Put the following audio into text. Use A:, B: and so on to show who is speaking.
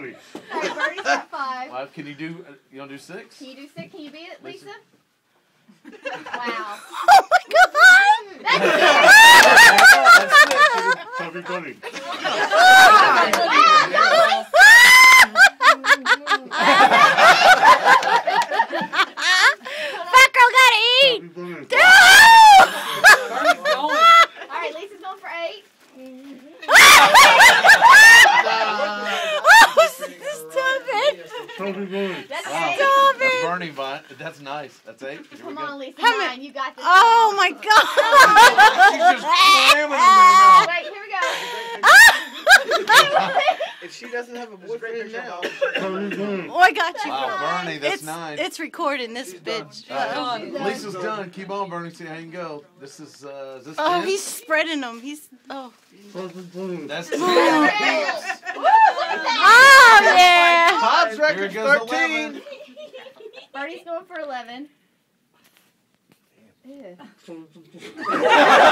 A: bunny.
B: Alright, Birdie's got 5.
C: Well, can you do? You want to do 6?
B: Can you do 6? Can you beat it, Lisa? Wow.
D: Oh my God!
A: Chubby bunny.
D: Fat girl gotta eat!
A: Chubby bunny.
B: Alright, Lisa's going for 8.
D: Oh, stop it!
A: Chubby bunny.
B: That's
C: Wow.
B: 8.
D: Stop
C: That's
D: it!
C: burning vine. That's nice. That's 8. Here we
B: Come
C: go.
B: on, Lisa.
D: How
B: 9. You got this.
D: Oh my
C: She's just slamming them in her mouth.
B: Wait, here we go.
E: If she doesn't have a boyfriend now.
A: Chubby bunny.
D: Oh, I got you.
C: Wow, Bernie, that's 9.
D: It's recording this bitch.
C: Lisa's done. Keep on, Bernie. See how you can go. This is this.
D: Oh,
C: 10?
D: he's spreading them. He's
A: Chubby bunny.
C: That's 10.
B: Woo, look at that.
D: Oh yeah.
E: Bob's
C: Here
E: record's
C: goes
E: 13.
C: 11.
B: Birdie's going for 11. Ew.